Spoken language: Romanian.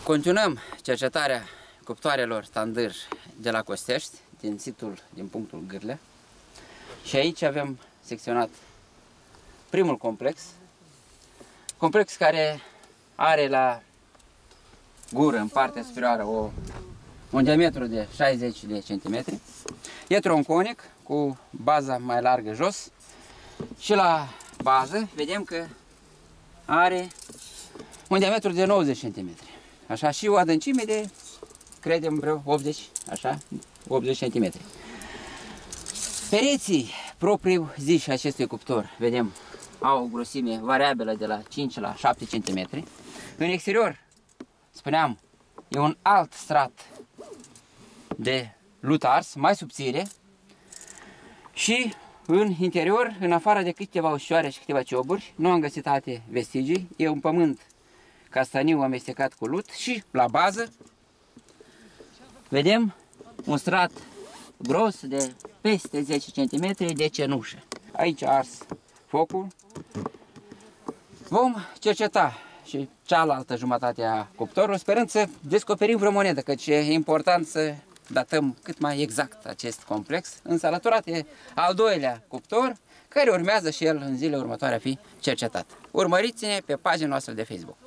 Continuăm cercetarea cuptoarelor tandır de la Costești, din punctul Gârlea. Și aici avem secționat primul complex care are la gură, în partea superioară, un diametru de 60 de centimetri. E tronconic, cu baza mai largă jos și la bază vedem că are un diametru de 90 cm. Așa, și o adâncime de, credem, vreo 80, așa, 80 cm. Pereții propriu-ziși acestui cuptor, vedem, au o grosime variabilă de la 5 la 7 cm. În exterior, spuneam, e un alt strat de lut ars, mai subțire. Și în interior, în afară de câteva ușoare și câteva cioburi, nu am găsit alte vestigii. E un pământ castaniu amestecat cu lut și la bază vedem un strat gros de peste 10 cm de cenușă. Aici a ars focul. Vom cerceta și cealaltă jumătate a cuptorului, sperând să descoperim vreo monedă, căci e important să datăm cât mai exact acest complex. Însă alăturat e al doilea cuptor, care urmează și el în zilele următoare a fi cercetat. Urmăriți-ne pe pagina noastră de Facebook.